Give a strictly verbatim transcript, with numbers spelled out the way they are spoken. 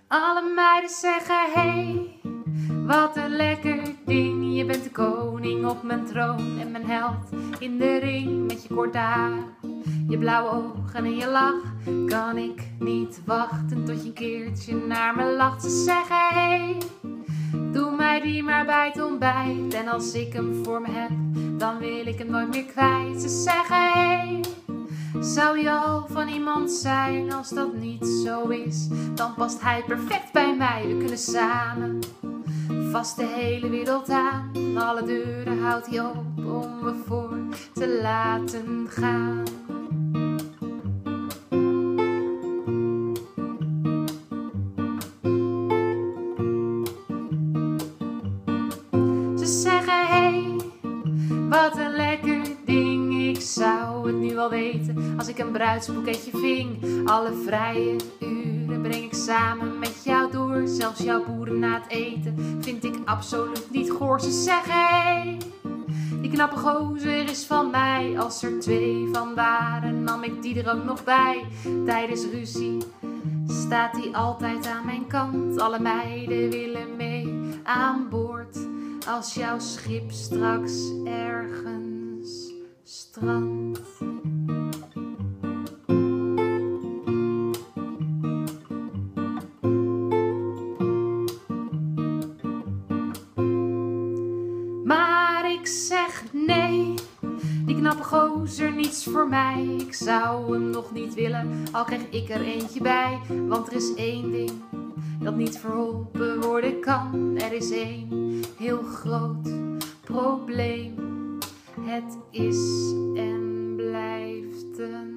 Alle meiden zeggen hey, wat een lekker ding. Je bent de koning op mijn troon en mijn held in de ring. Met je korte haar, je blauwe ogen en je lach. Kan ik niet wachten tot je een keertje naar me lacht. Ze zeggen hey, doe mij die maar bij het ontbijt. En als ik hem voor me heb, dan wil ik hem nooit meer kwijt. Ze zeggen hey, zou je al van iemand zijn? Als dat niet zo is, dan past hij perfect bij mij. We kunnen samen vast de hele wereld aan. Alle deuren houdt hij open om me voor te laten gaan. Ze zeggen hey, wat een lekker ding. Ik zou het nu wel weten als ik een bruidsboeketje ving. Alle vrije uren breng ik samen met jou door. Zelfs jouw boeren na het eten vind ik absoluut niet goor. Ze zeggen hey, die knappe gozer is van mij. Als er twee van waren, nam ik die er ook nog bij. Tijdens ruzie staat hij altijd aan mijn kant. Alle meiden willen mee aan boord als jouw schip straks ergens strandt. Maar ik zeg nee, die knappe gozer niets voor mij. Ik zou hem nog niet willen, al krijg ik er eentje bij. Want er is één ding dat niet verholpen worden kan. Er is één heel groot probleem. Het is en blijft een